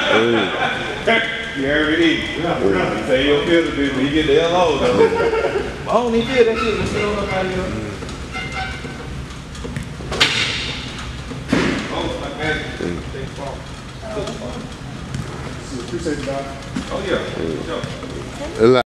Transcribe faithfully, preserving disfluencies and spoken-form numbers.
You already eat. Yeah. You say your filter bit, but you get the L O though. I don't even feel that shit. Let's get on up out of here. Oh, my bad. Take phone. Appreciate you, Doc. Oh, yeah.